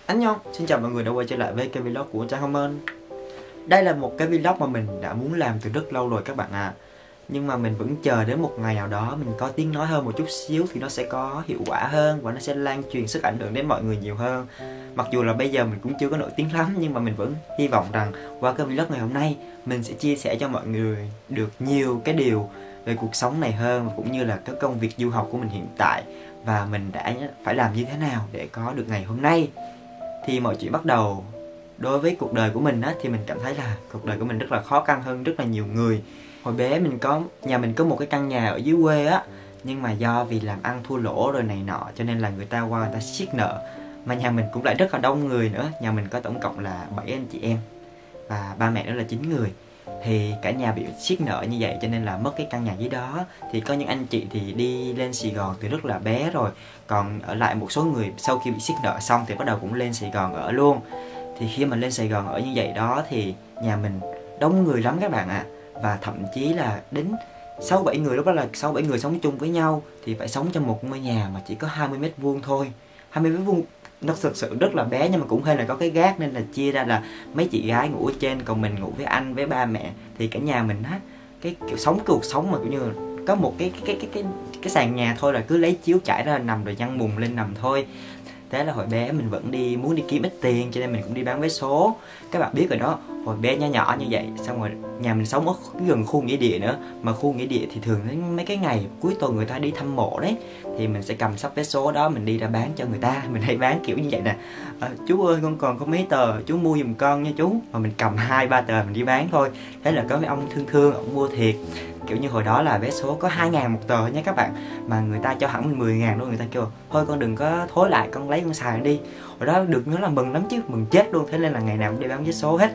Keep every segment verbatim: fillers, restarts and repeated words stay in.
Anh Nhon, xin chào mọi người đã quay trở lại với cái vlog của Trang Homern. Đây là một cái vlog mà mình đã muốn làm từ rất lâu rồi các bạn ạ. À. Nhưng mà mình vẫn chờ đến một ngày nào đó mình có tiếng nói hơn một chút xíu thì nó sẽ có hiệu quả hơn và nó sẽ lan truyền sức ảnh hưởng đến mọi người nhiều hơn. Mặc dù là bây giờ mình cũng chưa có nổi tiếng lắm, nhưng mà mình vẫn hy vọng rằng qua cái vlog ngày hôm nay mình sẽ chia sẻ cho mọi người được nhiều cái điều về cuộc sống này hơn, cũng như là cái công việc du học của mình hiện tại và mình đã phải làm như thế nào để có được ngày hôm nay. Thì mọi chuyện bắt đầu đối với cuộc đời của mình á, thì mình cảm thấy là cuộc đời của mình rất là khó khăn hơn rất là nhiều người. Hồi bé mình có nhà mình có một cái căn nhà ở dưới quê á, nhưng mà do vì làm ăn thua lỗ rồi này nọ cho nên là người ta qua người ta siết nợ. Mà nhà mình cũng lại rất là đông người nữa, nhà mình có tổng cộng là bảy anh chị em và ba mẹ nữa là chín người. Thì cả nhà bị siết nợ như vậy cho nên là mất cái căn nhà dưới đó. Thì có những anh chị thì đi lên Sài Gòn từ rất là bé rồi, còn ở lại một số người sau khi bị siết nợ xong thì bắt đầu cũng lên Sài Gòn ở luôn. Thì khi mà lên Sài Gòn ở như vậy đó thì nhà mình đông người lắm các bạn ạ. À. Và thậm chí là đến sáu bảy người, lúc đó là sáu bảy người sống chung với nhau thì phải sống trong một ngôi nhà mà chỉ có hai mươi mét vuông thôi. hai mươi mét vuông nó thực sự rất là bé, nhưng mà cũng hơi là có cái gác nên là chia ra là mấy chị gái ngủ ở trên, còn mình ngủ với anh với ba mẹ. Thì cả nhà mình á, cái kiểu sống cuộc sống mà kiểu như có một cái cái cái cái cái sàn nhà thôi là cứ lấy chiếu trải ra nằm rồi chăn mùng lên nằm thôi. Thế là hồi bé mình vẫn đi muốn đi kiếm ít tiền cho nên mình cũng đi bán vé số. Các bạn biết rồi đó, hồi bé nhỏ nhỏ như vậy, xong rồi nhà mình sống ở gần khu nghĩa địa nữa. Mà khu nghĩa địa thì thường đến mấy cái ngày cuối tuần người ta đi thăm mộ đấy, thì mình sẽ cầm sắp vé số đó mình đi ra bán cho người ta. Mình hay bán kiểu như vậy nè, à, chú ơi con còn có mấy tờ, chú mua giùm con nha chú. Mà mình cầm hai ba tờ mình đi bán thôi. Thế là có mấy ông thương thương, ông mua thiệt. Kiểu như hồi đó là vé số có hai ngàn một tờ nha các bạn. Mà người ta cho hẳn mình mười ngàn luôn. Người ta kêu thôi con đừng có thối lại, con lấy con xài đi. Hồi đó được nhớ là mừng lắm chứ, mừng chết luôn. Thế nên là ngày nào cũng đi bán vé số hết.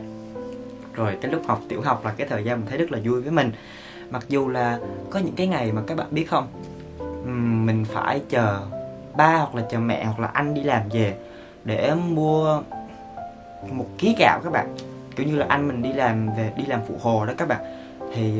Rồi cái lúc học tiểu học là cái thời gian mình thấy rất là vui với mình. Mặc dù là có những cái ngày mà các bạn biết không, mình phải chờ ba hoặc là chờ mẹ hoặc là anh đi làm về để mua một ký gạo các bạn. Kiểu như là anh mình đi làm về đi làm phụ hồ đó các bạn, thì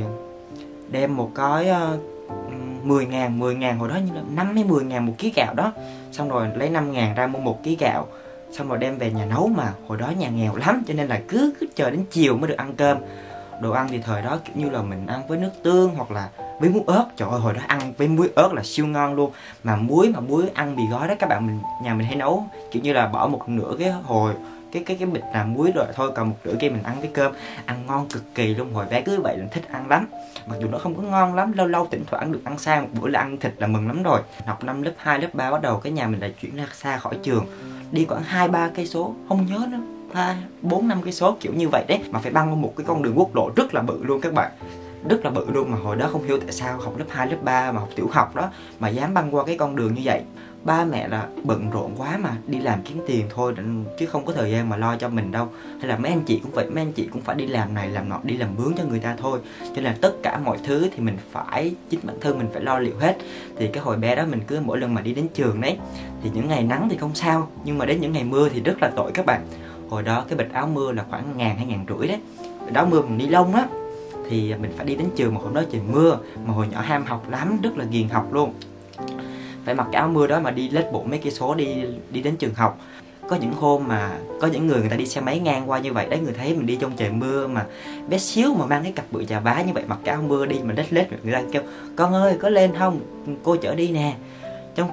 đem một cái uh, mười ngàn, mười ngàn hồi đó như là năm hay mười ngàn một ký gạo đó. Xong rồi lấy năm ngàn ra mua một ký gạo. Xong rồi đem về nhà nấu, mà hồi đó nhà nghèo lắm cho nên là cứ, cứ chờ đến chiều mới được ăn cơm. Đồ ăn thì thời đó kiểu như là mình ăn với nước tương hoặc là với muối ớt. Trời ơi hồi đó ăn với muối ớt là siêu ngon luôn. Mà muối mà muối ăn mì gói đó các bạn, mình nhà mình hay nấu kiểu như là bỏ một nửa cái hồi cái cái cái bịch làm muối rồi thôi, còn một nửa kia mình ăn với cơm, ăn ngon cực kỳ luôn. Hồi bé cứ vậy là thích ăn lắm. Mặc dù nó không có ngon lắm, lâu lâu thỉnh thoảng được ăn sang một bữa là ăn thịt là mừng lắm rồi. Học năm lớp hai, lớp ba bắt đầu cái nhà mình lại chuyển ra xa khỏi trường, đi khoảng hai ba cây số, không nhớ nữa, ba bốn năm cây số kiểu như vậy đấy, mà phải băng qua một cái con đường quốc lộ rất là bự luôn các bạn, rất là bự luôn. Mà hồi đó không hiểu tại sao học lớp hai, lớp ba mà học tiểu học đó mà dám băng qua cái con đường như vậy. Ba mẹ là bận rộn quá mà đi làm kiếm tiền thôi, chứ không có thời gian mà lo cho mình đâu. Hay là mấy anh chị cũng vậy, mấy anh chị cũng phải đi làm này làm nọ, đi làm mướn cho người ta thôi. Cho nên là tất cả mọi thứ thì mình phải, chính bản thân mình phải lo liệu hết. Thì cái hồi bé đó mình cứ mỗi lần mà đi đến trường đấy, thì những ngày nắng thì không sao, nhưng mà đến những ngày mưa thì rất là tội các bạn. Hồi đó cái bịch áo mưa là khoảng ngàn hay ngàn rưỡi đấy. Bịch áo mưa mình ni lông á, thì mình phải đi đến trường mà hôm đó trời mưa. Mà hồi nhỏ ham học lắm, rất là ghiền học luôn, phải mặc cái áo mưa đó mà đi lết bộ mấy cây số đi đi đến trường học. Có những hôm mà có những người người ta đi xe máy ngang qua như vậy đấy, người thấy mình đi trong trời mưa mà bé xíu mà mang cái cặp bự chà bá như vậy, mặc cái áo mưa đi mà lết lết, người ta kêu con ơi có lên không, cô chở đi nè. Trong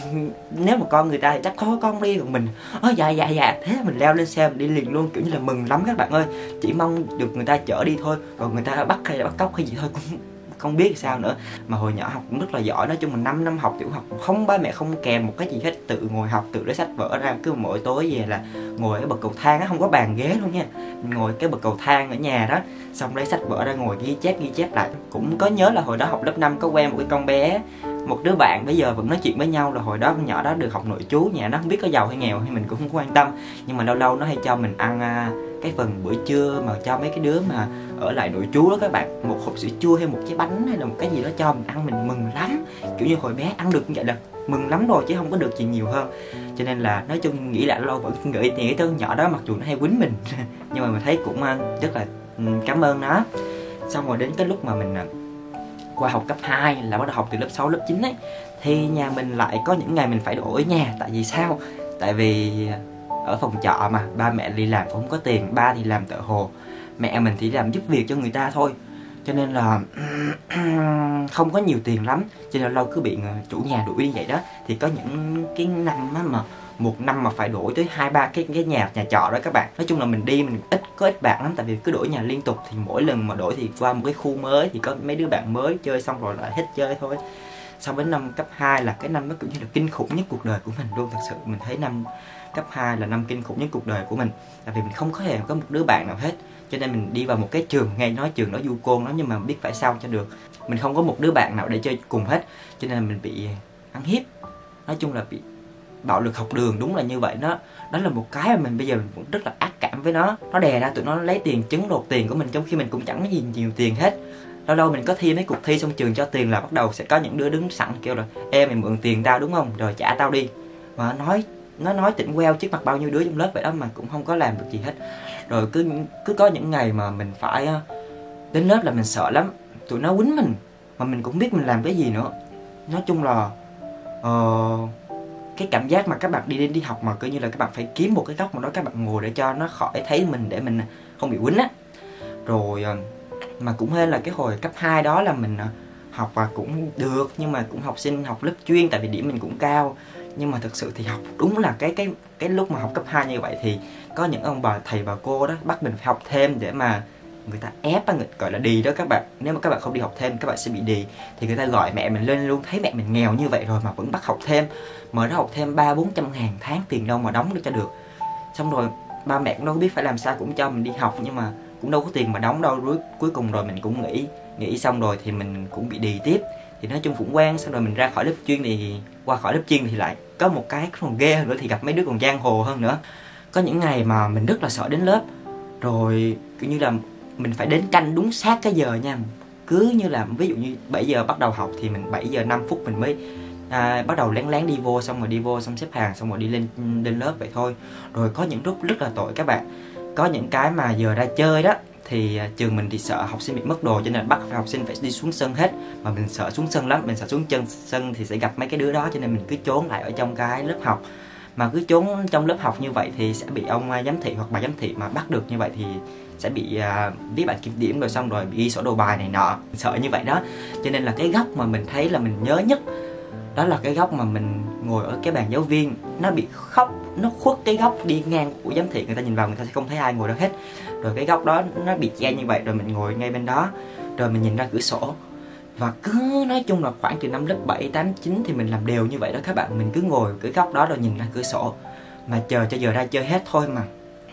nếu mà con người ta thì chắc có con đi, còn mình ơ dạ dạ dạ, thế mình leo lên xe mình đi liền luôn, kiểu như là mừng lắm các bạn ơi. Chỉ mong được người ta chở đi thôi, còn người ta bắt hay là bắt cóc hay gì thôi cũng không biết sao nữa. Mà hồi nhỏ học cũng rất là giỏi, nói chung là năm năm học tiểu học không, ba mẹ không kèm một cái gì hết, tự ngồi học, tự lấy sách vở ra. Cứ mỗi tối về là ngồi ở bậc cầu thang á, không có bàn ghế luôn nha, ngồi cái bậc cầu thang ở nhà đó, xong lấy sách vở ra ngồi ghi chép ghi chép lại. Cũng có nhớ là hồi đó học lớp năm có quen một cái con bé, một đứa bạn bây giờ vẫn nói chuyện với nhau, là hồi đó con nhỏ đó được học nội trú, nhà nó không biết có giàu hay nghèo hay mình cũng không quan tâm, nhưng mà lâu lâu nó hay cho mình ăn cái phần bữa trưa mà cho mấy cái đứa mà ở lại nội trú đó các bạn, một hộp sữa chua hay một trái bánh hay là một cái gì đó cho mình ăn, mình mừng lắm. Kiểu như hồi bé ăn được như vậy là mừng lắm rồi, chứ không có được gì nhiều hơn. Cho nên là nói chung nghĩ lại lâu vẫn nghĩ nghĩ tới nhỏ đó, mặc dù nó hay quýnh mình nhưng mà mình thấy cũng rất là cảm ơn nó. Xong rồi đến cái lúc mà mình qua học cấp hai là bắt đầu học từ lớp sáu, lớp chín ấy, thì nhà mình lại có những ngày mình phải đổi nhà. Tại vì sao? Tại vì ở phòng trọ mà, ba mẹ đi làm cũng không có tiền, ba thì làm thợ hồ, mẹ mình thì làm giúp việc cho người ta thôi, cho nên là không có nhiều tiền lắm, cho nên lâu cứ bị chủ nhà đuổi như vậy đó. Thì có những cái năm mà một năm mà phải đổi tới hai ba cái cái nhà nhà trọ đó các bạn. Nói chung là mình đi mình ít có ít bạc lắm, tại vì cứ đổi nhà liên tục, thì mỗi lần mà đổi thì qua một cái khu mới thì có mấy đứa bạn mới chơi xong rồi lại hết chơi thôi. Sau đến năm cấp hai là cái năm nó kiểu như là kinh khủng nhất cuộc đời của mình luôn. Thật sự mình thấy năm cấp hai là năm kinh khủng nhất cuộc đời của mình, tại vì mình không có hề có một đứa bạn nào hết. Cho nên mình đi vào một cái trường, nghe nói trường đó du côn lắm nhưng mà biết phải sao cho được, mình không có một đứa bạn nào để chơi cùng hết, cho nên là mình bị ăn hiếp, nói chung là bị bạo lực học đường, đúng là như vậy đó. Đó là một cái mà mình bây giờ mình vẫn rất là ác cảm với nó. Nó đè ra tụi nó lấy tiền trứng đột tiền của mình, trong khi mình cũng chẳng có gì nhiều tiền hết. Lâu lâu mình có thi mấy cuộc thi xong trường cho tiền là bắt đầu sẽ có những đứa đứng sẵn kêu là em mày mượn tiền tao đúng không, rồi trả tao đi. Mà nói nó nói tỉnh queo trước mặt bao nhiêu đứa trong lớp vậy đó mà cũng không có làm được gì hết. Rồi cứ cứ có những ngày mà mình phải đến lớp là mình sợ lắm, tụi nó quýnh mình mà mình cũng biết mình làm cái gì nữa. Nói chung là uh, cái cảm giác mà các bạn đi đến đi học mà coi như là các bạn phải kiếm một cái góc mà đó các bạn ngồi để cho nó khỏi thấy mình, để mình không bị quýnh á. Rồi mà cũng hên là cái hồi cấp hai đó là mình học và cũng được, nhưng mà cũng học sinh học lớp chuyên tại vì điểm mình cũng cao. Nhưng mà thực sự thì học đúng là cái cái cái lúc mà học cấp hai như vậy thì có những ông bà thầy bà cô đó bắt mình phải học thêm để mà người ta ép á, gọi là đì đó các bạn. Nếu mà các bạn không đi học thêm các bạn sẽ bị đì, thì người ta gọi mẹ mình lên luôn, thấy mẹ mình nghèo như vậy rồi mà vẫn bắt học thêm, mà nó học thêm ba bốn trăm ngàn tháng, tiền đâu mà đóng được cho được. Xong rồi ba mẹ cũng đâu có biết phải làm sao, cũng cho mình đi học nhưng mà cũng đâu có tiền mà đóng đâu. Rồi cuối cùng rồi mình cũng nghỉ nghỉ xong rồi thì mình cũng bị đì tiếp. Thì nói chung cũng quen. Xong rồi mình ra khỏi lớp chuyên thì qua khỏi lớp chuyên thì lại có một cái còn ghê hơn nữa, thì gặp mấy đứa còn giang hồ hơn nữa. Có những ngày mà mình rất là sợ đến lớp, rồi kiểu như là mình phải đến canh đúng sát cái giờ nha. Cứ như là ví dụ như bảy giờ bắt đầu học thì mình bảy giờ năm phút mình mới à, bắt đầu lén lén đi vô, xong rồi đi vô xong xếp hàng xong rồi đi lên lên lớp vậy thôi. Rồi có những lúc rất là tội các bạn, có những cái mà giờ ra chơi đó thì trường mình thì sợ học sinh bị mất đồ, cho nên bắt học sinh phải đi xuống sân hết. Mà mình sợ xuống sân lắm, mình sợ xuống chân sân thì sẽ gặp mấy cái đứa đó, cho nên mình cứ trốn lại ở trong cái lớp học. Mà cứ trốn trong lớp học như vậy thì sẽ bị ông giám thị hoặc bà giám thị mà bắt được như vậy thì sẽ bị uh, viết bản kiểm điểm, rồi xong rồi bị ghi sổ đầu bài này nọ. Mình sợ như vậy đó. Cho nên là cái góc mà mình thấy là mình nhớ nhất đó là cái góc mà mình ngồi ở cái bàn giáo viên, nó bị khóc, nó khuất cái góc đi ngang của giám thị, người ta nhìn vào người ta sẽ không thấy ai ngồi đó hết. Rồi cái góc đó nó bị che như vậy, rồi mình ngồi ngay bên đó, rồi mình nhìn ra cửa sổ. Và cứ nói chung là khoảng từ năm lớp bảy, tám, chín thì mình làm đều như vậy đó các bạn. Mình cứ ngồi cái góc đó rồi nhìn ra cửa sổ mà chờ cho giờ ra chơi hết thôi mà.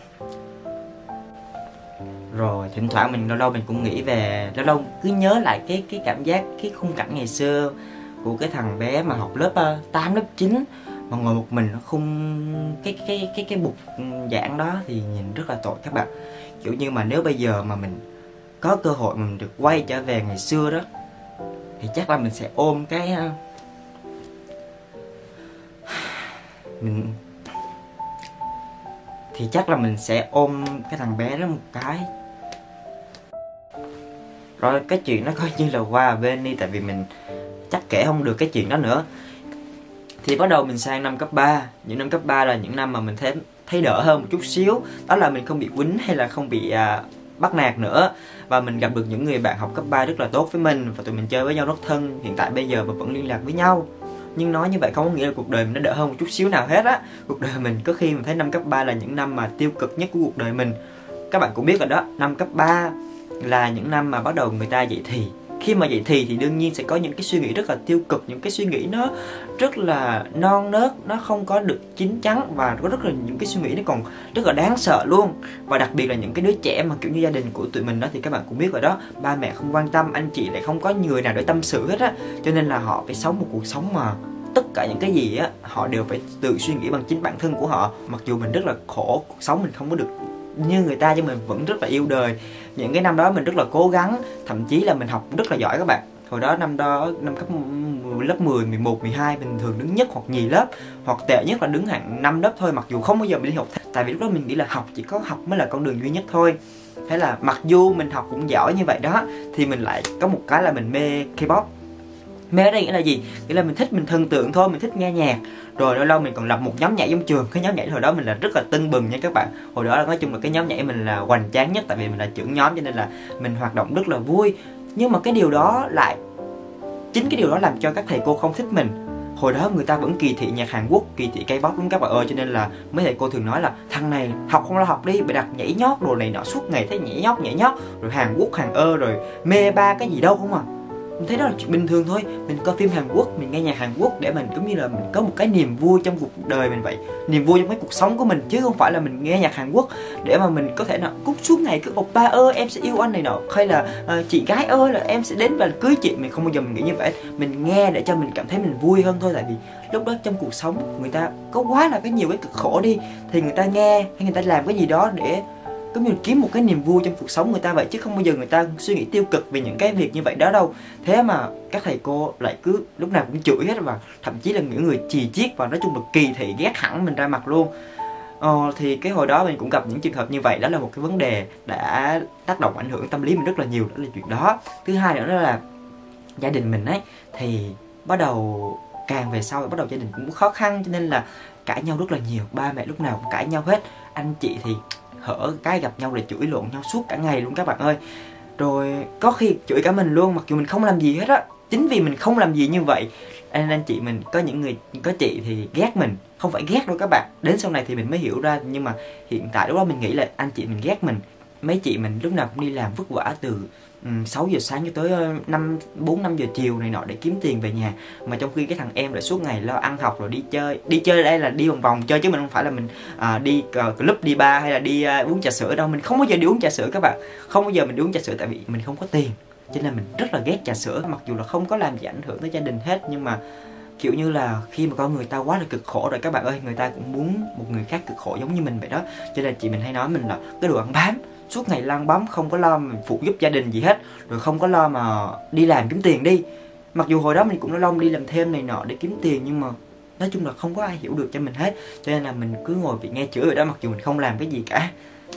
Rồi thỉnh thoảng mình lâu lâu mình cũng nghĩ về, lâu lâu cứ nhớ lại cái cái cảm giác, cái khung cảnh ngày xưa của cái thằng bé mà học lớp tám, lớp chín mà ngồi một mình nó khung cái cái cái cái bục giảng đó thì nhìn rất là tội các bạn. Kiểu như mà nếu bây giờ mà mình có cơ hội mình được quay trở về ngày xưa đó thì chắc là mình sẽ ôm cái mình thì chắc là mình sẽ ôm cái thằng bé đó một cái. Rồi cái chuyện nó coi như là qua bên đi, tại vì mình chắc kể không được cái chuyện đó nữa. Thì bắt đầu mình sang năm cấp ba. Những năm cấp ba là những năm mà mình thấy thấy đỡ hơn một chút xíu. Đó là mình không bị quýnh hay là không bị à, bắt nạt nữa. Và mình gặp được những người bạn học cấp ba rất là tốt với mình, và tụi mình chơi với nhau rất thân. Hiện tại bây giờ mà vẫn liên lạc với nhau. Nhưng nói như vậy không có nghĩa là cuộc đời mình nó đỡ hơn một chút xíu nào hết á. Cuộc đời mình có khi mình thấy năm cấp ba là những năm mà tiêu cực nhất của cuộc đời mình. Các bạn cũng biết rồi đó, năm cấp ba là những năm mà bắt đầu người ta dậy thì. Khi mà dậy thì thì đương nhiên sẽ có những cái suy nghĩ rất là tiêu cực, những cái suy nghĩ nó rất là non nớt, nó không có được chín chắn, và có rất là những cái suy nghĩ nó còn rất là đáng sợ luôn. Và đặc biệt là những cái đứa trẻ mà kiểu như gia đình của tụi mình đó thì các bạn cũng biết rồi đó, ba mẹ không quan tâm, anh chị lại không có người nào để tâm sự hết á, cho nên là họ phải sống một cuộc sống mà tất cả những cái gì á họ đều phải tự suy nghĩ bằng chính bản thân của họ. Mặc dù mình rất là khổ, cuộc sống mình không có được như người ta nhưng mình vẫn rất là yêu đời. Những cái năm đó mình rất là cố gắng, thậm chí là mình học rất là giỏi các bạn. Hồi đó năm đó năm cấp lớp mười, mười một, mười hai mình thường đứng nhất hoặc nhì lớp, hoặc tệ nhất là đứng hạng năm lớp thôi, mặc dù không bao giờ mình đi học. Tại vì lúc đó mình nghĩ là học chỉ có học mới là con đường duy nhất thôi. Thế là mặc dù mình học cũng giỏi như vậy đó thì mình lại có một cái là mình mê K-pop. Mê ở đây nghĩa là gì? Nghĩa là mình thích, mình thần tượng thôi, mình thích nghe nhạc. Rồi lâu lâu mình còn lập một nhóm nhảy trong trường. Cái nhóm nhảy hồi đó mình là rất là tưng bừng nha các bạn. Hồi đó là nói chung là cái nhóm nhảy mình là hoành tráng nhất, tại vì mình là trưởng nhóm cho nên là mình hoạt động rất là vui. Nhưng mà cái điều đó lại, chính cái điều đó làm cho các thầy cô không thích mình. Hồi đó người ta vẫn kỳ thị nhạc Hàn Quốc, kỳ thị K-pop lắm các bạn ơi, cho nên là mấy thầy cô thường nói là thằng này học không lo học đi, bày đặt nhảy nhót đồ này nọ, suốt ngày thấy nhảy nhót nhảy nhót, rồi Hàn Quốc Hàn ơ rồi mê ba cái gì đâu không à. Mình thấy đó là chuyện bình thường thôi. Mình coi phim Hàn Quốc, mình nghe nhạc Hàn Quốc để mình giống như là mình có một cái niềm vui trong cuộc đời mình vậy, niềm vui trong cái cuộc sống của mình, chứ không phải là mình nghe nhạc Hàn Quốc để mà mình có thể nào cút suốt ngày cứ oppa ơi em sẽ yêu anh này nọ, hay là uh, chị gái ơi là em sẽ đến và cưới chị. Mình không bao giờ mình nghĩ như vậy. Mình nghe để cho mình cảm thấy mình vui hơn thôi, tại vì lúc đó trong cuộc sống người ta có quá là cái nhiều cái cực khổ đi, thì người ta nghe hay người ta làm cái gì đó để giống như kiếm một cái niềm vui trong cuộc sống người ta vậy, chứ không bao giờ người ta suy nghĩ tiêu cực về những cái việc như vậy đó đâu. Thế mà các thầy cô lại cứ lúc nào cũng chửi hết, và thậm chí là những người chì chiết và nói chung là kỳ thị, ghét hẳn mình ra mặt luôn. Ờ, thì cái hồi đó mình cũng gặp những trường hợp như vậy. Đó là một cái vấn đề đã tác động ảnh hưởng tâm lý mình rất là nhiều, đó là chuyện đó. Thứ hai nữa đó là gia đình mình ấy, thì bắt đầu càng về sau bắt đầu gia đình cũng khó khăn, cho nên là cãi nhau rất là nhiều. Ba mẹ lúc nào cũng cãi nhau hết. Anh chị thì hở cái gặp nhau là chửi lộn nhau suốt cả ngày luôn các bạn ơi. Rồi có khi chửi cả mình luôn, mặc dù mình không làm gì hết á. Chính vì mình không làm gì như vậy anh anh chị mình, có những người, có chị thì ghét mình. Không phải ghét đâu các bạn, đến sau này thì mình mới hiểu ra. Nhưng mà hiện tại lúc đó mình nghĩ là anh chị mình ghét mình. Mấy chị mình lúc nào cũng đi làm vất vả từ um, sáu giờ sáng cho tới năm bốn năm giờ chiều này nọ để kiếm tiền về nhà, mà trong khi cái thằng em lại suốt ngày lo ăn học rồi đi chơi. Đi chơi đây là đi vòng vòng chơi, chứ mình không phải là mình à, đi uh, club, đi bar hay là đi uh, uống trà sữa đâu. Mình không bao giờ đi uống trà sữa các bạn, không bao giờ mình đi uống trà sữa, tại vì mình không có tiền, cho nên mình rất là ghét trà sữa. Mặc dù là không có làm gì ảnh hưởng tới gia đình hết, nhưng mà kiểu như là khi mà con người ta quá là cực khổ rồi các bạn ơi, người ta cũng muốn một người khác cực khổ giống như mình vậy đó. Cho nên chị mình hay nói mình là cái đồ ăn bám, suốt ngày lăn bấm, không có lo mà phụ giúp gia đình gì hết, rồi không có lo mà đi làm kiếm tiền đi. Mặc dù hồi đó mình cũng đã lo đi làm thêm này nọ để kiếm tiền, nhưng mà nói chung là không có ai hiểu được cho mình hết, cho nên là mình cứ ngồi bị nghe chửi rồi đó, mặc dù mình không làm cái gì cả.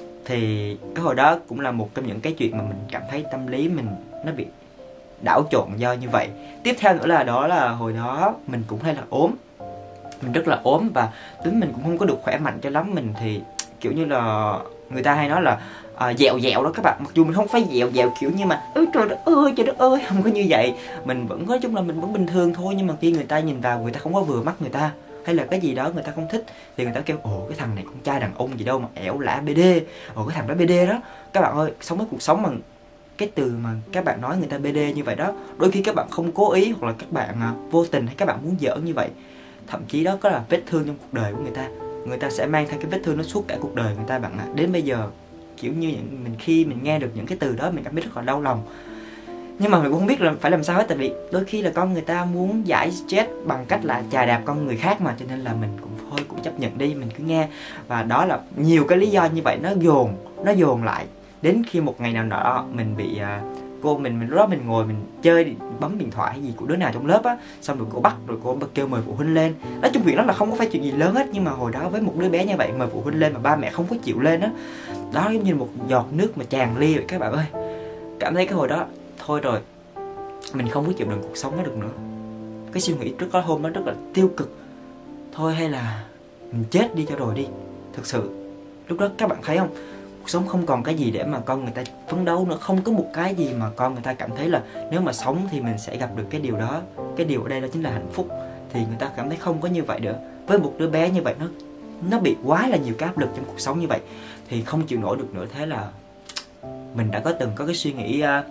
Thì cái hồi đó cũng là một trong những cái chuyện mà mình cảm thấy tâm lý mình nó bị đảo trộn do như vậy. Tiếp theo nữa là đó là hồi đó mình cũng hay là ốm, mình rất là ốm và tính mình cũng không có được khỏe mạnh cho lắm. Mình thì kiểu như là người ta hay nói là à, dẹo dẹo đó các bạn. Mặc dù mình không phải dẹo dẹo kiểu như mà ôi trời đất ơi trời đất ơi, không có như vậy. Mình vẫn nói chung là mình vẫn bình thường thôi, nhưng mà khi người ta nhìn vào người ta không có vừa mắt người ta, hay là cái gì đó người ta không thích, thì người ta kêu ồ cái thằng này con trai đàn ông gì đâu mà ẻo lả bê đê, ồ cái thằng đó bê đê đó. Các bạn ơi, sống với cuộc sống mà cái từ mà các bạn nói người ta bê đê như vậy đó, đôi khi các bạn không cố ý, hoặc là các bạn à, vô tình, hay các bạn muốn giỡn như vậy. Thậm chí đó có là vết thương trong cuộc đời của người ta, người ta sẽ mang theo cái vết thương nó suốt cả cuộc đời người ta bạn ạ. À, đến bây giờ kiểu như những, mình khi mình nghe được những cái từ đó mình cảm thấy rất là đau lòng, nhưng mà mình cũng không biết là phải làm sao hết, tại vì đôi khi là con người ta muốn giải stress bằng cách là chà đạp con người khác mà, cho nên là mình cũng thôi cũng chấp nhận đi, mình cứ nghe. Và đó là nhiều cái lý do như vậy nó dồn nó dồn lại, đến khi một ngày nào đó mình bị uh, cô mình mình lúc đó mình ngồi mình chơi bấm điện thoại hay gì của đứa nào trong lớp á, xong rồi cô bắt, rồi cô kêu mời phụ huynh lên. Nói chung việc đó là không có phải chuyện gì lớn hết, nhưng mà hồi đó với một đứa bé như vậy mời phụ huynh lên mà ba mẹ không có chịu lên á, đó, đó giống như một giọt nước mà tràn ly vậy các bạn ơi. Cảm thấy cái hồi đó thôi rồi, mình không có chịu đựng cuộc sống đó được nữa. Cái suy nghĩ trước đó hôm đó rất là tiêu cực, thôi hay là mình chết đi cho rồi đi. Thực sự lúc đó các bạn thấy không, cuộc sống không còn cái gì để mà con người ta phấn đấu nữa, không có một cái gì mà con người ta cảm thấy là nếu mà sống thì mình sẽ gặp được cái điều đó. Cái điều ở đây đó chính là hạnh phúc, thì người ta cảm thấy không có như vậy nữa. Với một đứa bé như vậy, nó nó bị quá là nhiều cái áp lực trong cuộc sống như vậy, thì không chịu nổi được nữa. Thế là mình đã có từng có cái suy nghĩ uh,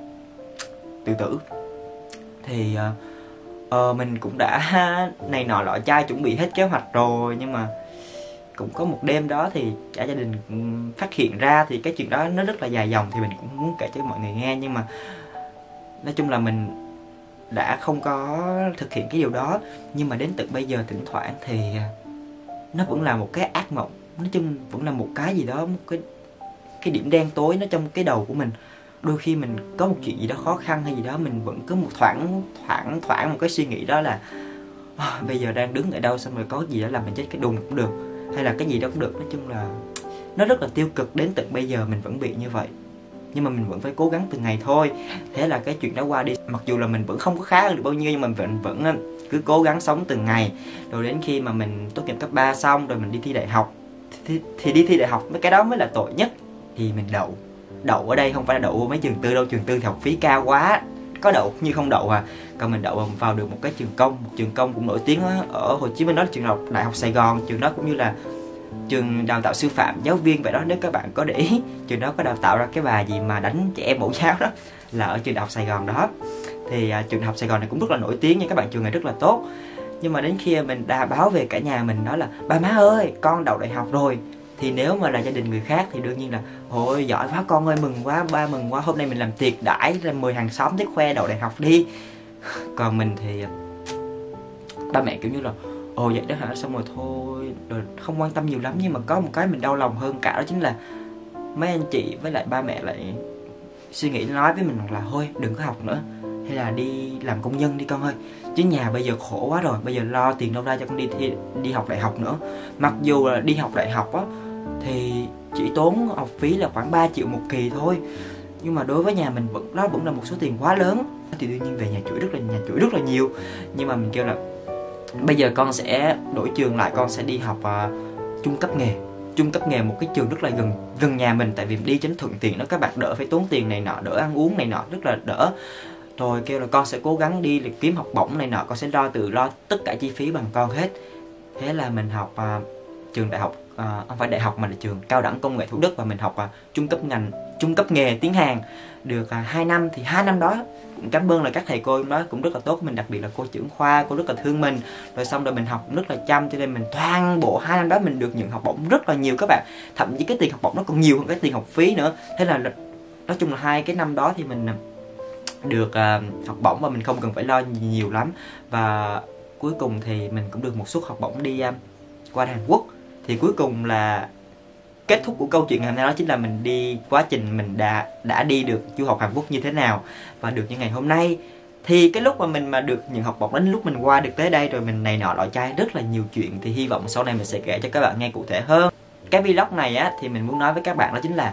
tự tử. Thì uh, uh, mình cũng đã này nọ lọ chai chuẩn bị hết kế hoạch rồi, nhưng mà cũng có một đêm đó thì cả gia đình phát hiện ra. Thì cái chuyện đó nó rất là dài dòng, thì mình cũng muốn kể cho mọi người nghe, nhưng mà nói chung là mình đã không có thực hiện cái điều đó. Nhưng mà đến tận bây giờ thỉnh thoảng thì nó vẫn là một cái ác mộng, nói chung vẫn là một cái gì đó, một cái cái điểm đen tối nó trong cái đầu của mình. Đôi khi mình có một chuyện gì đó khó khăn hay gì đó, mình vẫn cứ một thoảng thoảng thoảng một cái suy nghĩ đó là oh, bây giờ đang đứng ở đâu, xong rồi có gì đó làm mình chết cái đùng cũng được, hay là cái gì đó cũng được. Nói chung là nó rất là tiêu cực, đến tận bây giờ mình vẫn bị như vậy. nhưng mà mình vẫn phải cố gắng từng ngày thôi. Thế là cái chuyện đó qua đi. Mặc dù là mình vẫn không có khá hơn được bao nhiêu, nhưng mà mình vẫn, vẫn cứ cố gắng sống từng ngày. Rồi đến khi mà mình tốt nghiệp cấp ba xong rồi mình đi thi đại học, thì, thì đi thi đại học cái đó mới là tội nhất. Thì mình đậu. Đậu ở đây không phải là đậu mấy trường tư đâu, trường tư thì học phí cao quá, có đậu như không đậu à. Còn mình đậu vào được một cái trường công, một trường công cũng nổi tiếng ở Hồ Chí Minh, đó là trường học Đại học Sài Gòn. Trường đó cũng như là trường đào tạo sư phạm giáo viên vậy đó, nếu các bạn có để ý. Trường đó có đào tạo ra cái bà gì mà đánh trẻ em mẫu giáo đó, là ở trường đại học Sài Gòn đó. Thì à, trường đại học Sài Gòn này cũng rất là nổi tiếng nha các bạn, trường này rất là tốt. Nhưng mà đến khi mình đã báo về cả nhà mình nói là ba má ơi, con đậu đại học rồi. Thì nếu mà là gia đình người khác thì đương nhiên là ôi giỏi quá con ơi, mừng quá, ba mừng quá, hôm nay mình làm tiệc đãi ra mời hàng xóm để khoe đậu đại học đi. Còn mình thì ba mẹ kiểu như là ồ vậy đó hả, xong rồi thôi, rồi không quan tâm nhiều lắm. Nhưng mà có một cái mình đau lòng hơn cả đó chính là mấy anh chị với lại ba mẹ lại suy nghĩ nói với mình là thôi đừng có học nữa, hay là đi làm công nhân đi con ơi, chứ nhà bây giờ khổ quá rồi, bây giờ lo tiền đâu ra cho con đi thi, đi học đại học nữa. Mặc dù là đi học đại học á thì chỉ tốn học phí là khoảng ba triệu một kỳ thôi, nhưng mà đối với nhà mình vẫn đó vẫn là một số tiền quá lớn. Thì đương nhiên về nhà chửi rất là nhà chửi rất là nhiều. Nhưng mà mình kêu là bây giờ con sẽ đổi trường lại, con sẽ đi học uh, trung cấp nghề. Trung cấp nghề một cái trường rất là gần gần nhà mình, tại vì đi cho nó thuận tiện đó các bạn, đỡ phải tốn tiền này nọ, đỡ ăn uống này nọ, rất là đỡ. Rồi kêu là con sẽ cố gắng đi kiếm học bổng này nọ, con sẽ lo tự lo tất cả chi phí bằng con hết. Thế là mình học uh, trường đại học uh, không phải đại học mà là trường cao đẳng công nghệ Thủ Đức, và mình học uh, trung cấp ngành trung cấp nghề tiếng Hàn được uh, hai năm. Thì hai năm đó cảm ơn là các thầy cô đó cũng rất là tốt mình, đặc biệt là cô trưởng khoa, cô rất là thương mình. Rồi xong rồi mình học cũng rất là chăm, cho nên mình toàn bộ hai năm đó mình được nhận học bổng rất là nhiều các bạn. Thậm chí cái tiền học bổng nó còn nhiều hơn cái tiền học phí nữa. Thế là nói chung là hai cái năm đó thì mình được uh, học bổng và mình không cần phải lo nhiều lắm. Và cuối cùng thì mình cũng được một suất học bổng đi uh, qua Hàn Quốc. Thì cuối cùng là kết thúc của câu chuyện ngày hôm nay đó chính là mình đi, quá trình mình đã đã đi được du học Hàn Quốc như thế nào và được như ngày hôm nay. Thì cái lúc mà mình mà được nhận học bổng, đến lúc mình qua được tới đây rồi mình này nọ lọ chai rất là nhiều chuyện, thì hy vọng sau này mình sẽ kể cho các bạn nghe cụ thể hơn. Cái vlog này á thì mình muốn nói với các bạn đó chính là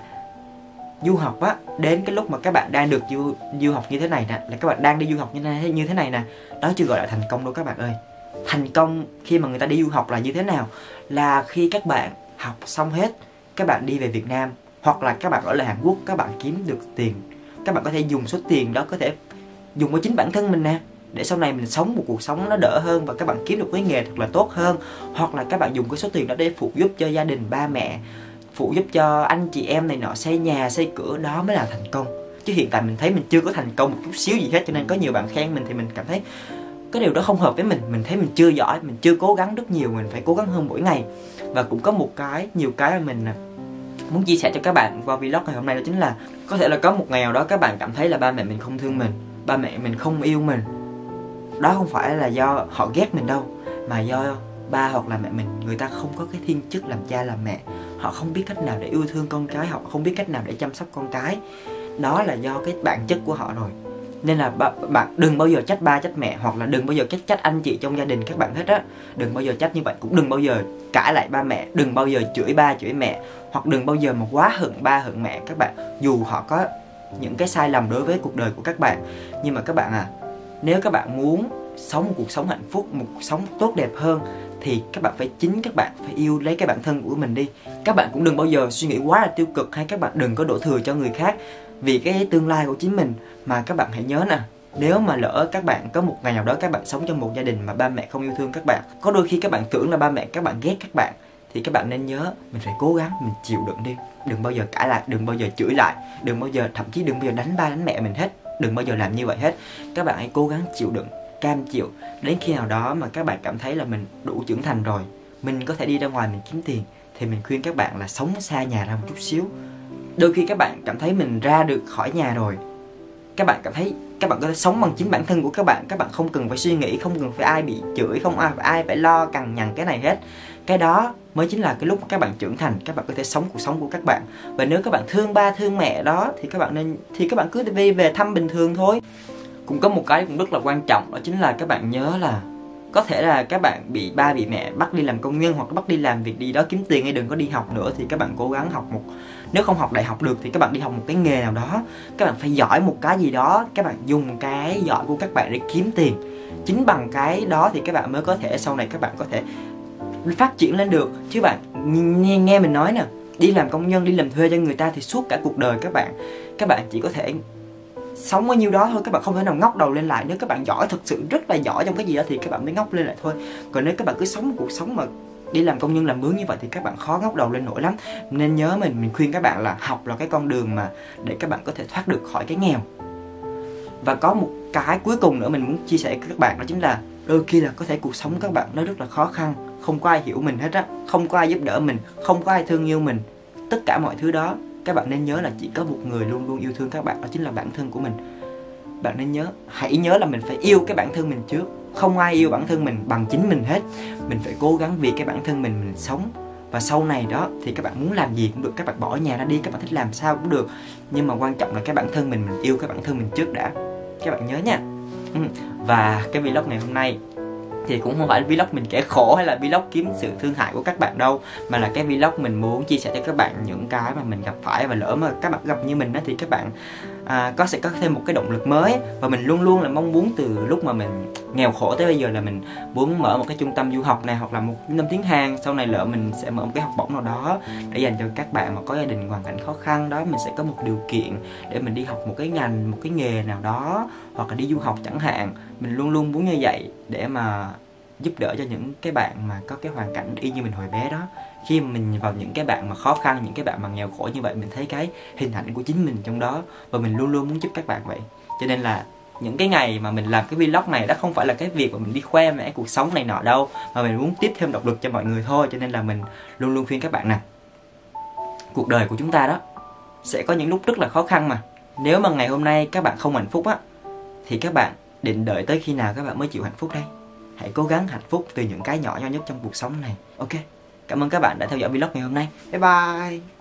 du học á, đến cái lúc mà các bạn đang được du, du học như thế này nè, là các bạn đang đi du học như thế này, như thế này nè, đó chưa gọi là thành công đâu các bạn ơi. Thành công khi mà người ta đi du học là như thế nào? Là khi các bạn học xong hết, các bạn đi về Việt Nam, hoặc là các bạn ở lại Hàn Quốc, các bạn kiếm được tiền, các bạn có thể dùng số tiền đó có thể dùng của chính bản thân mình nè, để sau này mình sống một cuộc sống nó đỡ hơn và các bạn kiếm được cái nghề thật là tốt hơn. Hoặc là các bạn dùng cái số tiền đó để phụ giúp cho gia đình ba mẹ, phụ giúp cho anh chị em này nọ, xây nhà xây cửa, đó mới là thành công. Chứ hiện tại mình thấy mình chưa có thành công một chút xíu gì hết, cho nên có nhiều bạn khen mình thì mình cảm thấy cái điều đó không hợp với mình. Mình thấy mình chưa giỏi, mình chưa cố gắng rất nhiều, mình phải cố gắng hơn mỗi ngày. Và cũng có một cái, nhiều cái mà mình muốn chia sẻ cho các bạn qua vlog ngày hôm nay, đó chính là có thể là có một ngày nào đó các bạn cảm thấy là ba mẹ mình không thương mình, ba mẹ mình không yêu mình. Đó không phải là do họ ghét mình đâu, mà do ba hoặc là mẹ mình, người ta không có cái thiên chức làm cha làm mẹ. Họ không biết cách nào để yêu thương con cái, họ không biết cách nào để chăm sóc con cái. Đó là do cái bản chất của họ rồi. Nên là bạn đừng bao giờ trách ba trách mẹ, hoặc là đừng bao giờ trách trách anh chị trong gia đình các bạn hết á. Đừng bao giờ trách như vậy, cũng đừng bao giờ cãi lại ba mẹ, đừng bao giờ chửi ba chửi mẹ, hoặc đừng bao giờ mà quá hận ba hận mẹ các bạn, dù họ có những cái sai lầm đối với cuộc đời của các bạn. Nhưng mà các bạn à, nếu các bạn muốn sống một cuộc sống hạnh phúc, một cuộc sống tốt đẹp hơn, thì các bạn phải chính các bạn phải yêu lấy cái bản thân của mình đi. Các bạn cũng đừng bao giờ suy nghĩ quá là tiêu cực, hay các bạn đừng có đổ thừa cho người khác vì cái tương lai của chính mình. Mà các bạn hãy nhớ nè, nếu mà lỡ các bạn có một ngày nào đó các bạn sống trong một gia đình mà ba mẹ không yêu thương các bạn, có đôi khi các bạn tưởng là ba mẹ các bạn ghét các bạn, thì các bạn nên nhớ mình phải cố gắng, mình chịu đựng đi. Đừng bao giờ cãi lại, đừng bao giờ chửi lại, đừng bao giờ, thậm chí đừng bao giờ đánh ba đánh mẹ mình hết. Đừng bao giờ làm như vậy hết. Các bạn hãy cố gắng chịu đựng, cam chịu. Đến khi nào đó mà các bạn cảm thấy là mình đủ trưởng thành rồi, mình có thể đi ra ngoài mình kiếm tiền, thì mình khuyên các bạn là sống xa nhà ra một chút xíu. Đôi khi các bạn cảm thấy mình ra được khỏi nhà rồi, các bạn cảm thấy các bạn có thể sống bằng chính bản thân của các bạn. Các bạn không cần phải suy nghĩ, không cần phải ai bị chửi, không ai, ai phải lo cằn nhằn cái này hết. Cái đó mới chính là cái lúc các bạn trưởng thành, các bạn có thể sống cuộc sống của các bạn. Và nếu các bạn thương ba thương mẹ đó thì các bạn nên thì các bạn cứ về về thăm bình thường thôi. Cũng có một cái cũng rất là quan trọng, đó chính là các bạn nhớ là có thể là các bạn bị ba bị mẹ bắt đi làm công nhân hoặc bắt đi làm việc gì đó kiếm tiền, hay đừng có đi học nữa, thì các bạn cố gắng học một, nếu không học đại học được thì các bạn đi học một cái nghề nào đó. Các bạn phải giỏi một cái gì đó, các bạn dùng cái giỏi của các bạn để kiếm tiền. Chính bằng cái đó thì các bạn mới có thể sau này các bạn có thể phát triển lên được. Chứ bạn nghe, nghe mình nói nè, đi làm công nhân, đi làm thuê cho người ta thì suốt cả cuộc đời các bạn các bạn chỉ có thể sống bao nhiêu đó thôi, các bạn không thể nào ngóc đầu lên lại. Nếu các bạn giỏi, thực sự rất là giỏi trong cái gì đó thì các bạn mới ngóc lên lại thôi. Còn nếu các bạn cứ sống một cuộc sống mà đi làm công nhân làm mướn như vậy thì các bạn khó ngóc đầu lên nổi lắm. Nên nhớ mình mình khuyên các bạn là học là cái con đường mà để các bạn có thể thoát được khỏi cái nghèo. Và có một cái cuối cùng nữa mình muốn chia sẻ với các bạn, đó chính là đôi khi là có thể cuộc sống các bạn nó rất là khó khăn, không có ai hiểu mình hết á, không có ai giúp đỡ mình, không có ai thương yêu mình. Tất cả mọi thứ đó các bạn nên nhớ là chỉ có một người luôn luôn yêu thương các bạn, đó chính là bản thân của mình. Bạn nên nhớ, hãy nhớ là mình phải yêu cái bản thân mình trước. Không ai yêu bản thân mình bằng chính mình hết. Mình phải cố gắng vì cái bản thân mình mình sống. Và sau này đó thì các bạn muốn làm gì cũng được, các bạn bỏ nhà ra đi, các bạn thích làm sao cũng được. Nhưng mà quan trọng là cái bản thân mình, mình yêu cái bản thân mình trước đã. Các bạn nhớ nha. Và cái vlog ngày hôm nay thì cũng không phải là vlog mình kể khổ hay là vlog kiếm sự thương hại của các bạn đâu, mà là cái vlog mình muốn chia sẻ cho các bạn những cái mà mình gặp phải. Và lỡ mà các bạn gặp như mình đó thì các bạn à, có sẽ có thêm một cái động lực mới. Và mình luôn luôn là mong muốn từ lúc mà mình nghèo khổ tới bây giờ là mình muốn mở một cái trung tâm du học này, hoặc là một trung tâm tiếng Hàn. Sau này lỡ mình sẽ mở một cái học bổng nào đó để dành cho các bạn mà có gia đình hoàn cảnh khó khăn đó. Mình sẽ có một điều kiện để mình đi học một cái ngành, một cái nghề nào đó, hoặc là đi du học chẳng hạn. Mình luôn luôn muốn như vậy để mà giúp đỡ cho những cái bạn mà có cái hoàn cảnh y như mình hồi bé đó. Khi mà mình vào những cái bạn mà khó khăn, những cái bạn mà nghèo khổ như vậy, mình thấy cái hình ảnh của chính mình trong đó. Và mình luôn luôn muốn giúp các bạn vậy. Cho nên là những cái ngày mà mình làm cái vlog này đó không phải là cái việc mà mình đi khoe mẽ cuộc sống này nọ đâu, mà mình muốn tiếp thêm động lực cho mọi người thôi. Cho nên là mình luôn luôn khuyên các bạn nè, cuộc đời của chúng ta đó sẽ có những lúc rất là khó khăn mà. Nếu mà ngày hôm nay các bạn không hạnh phúc á, thì các bạn định đợi tới khi nào các bạn mới chịu hạnh phúc đây? Hãy cố gắng hạnh phúc từ những cái nhỏ nho nhất trong cuộc sống này. Ok, cảm ơn các bạn đã theo dõi vlog ngày hôm nay. Bye bye.